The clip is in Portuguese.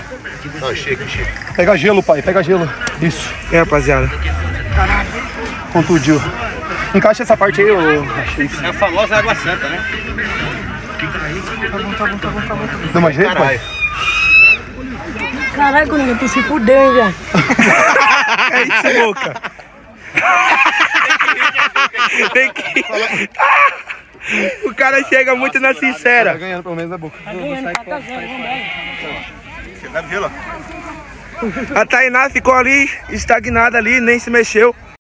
Não, chega. Pega gelo, pai, pega gelo. Isso. É, rapaziada. Contundiu. Encaixa essa parte aí, ô. É a famosa água santa, né? Tá bom. Deu mais jeito, pai? Caralho, eu tô se fudendo, velho. É isso, boca. Tem que... O cara chega muito na sincera. Tá ganhando pelo menos a boca. Tá ganhando, tá casando, vambora. A Tainá ficou ali, estagnada ali, nem se mexeu.